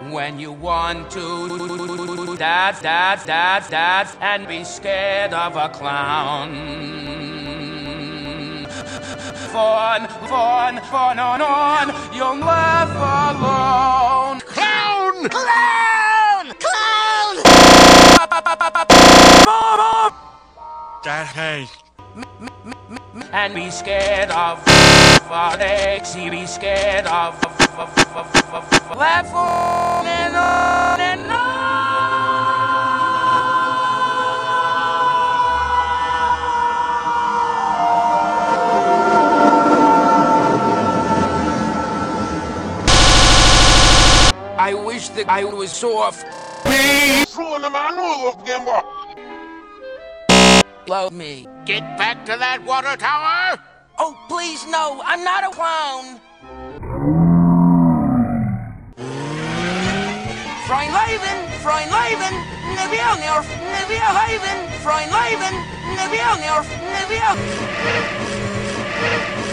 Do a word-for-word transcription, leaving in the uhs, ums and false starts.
When you want to dance, dance, dance, dance, and be scared of a clown. Fun, fun, fun on on, you'll laugh alone. Clown! Clown! Clown! That has. And be scared of heartaches, be scared of laugh on and on and on. I wish that I was soft. Love me. Get back to that water tower! Oh, please, no, I'm not a clown. Freund Leben, Freund Leben, ne wir nerf, ne wir Leben, Freund Leben, ne wir nerf, ne wir.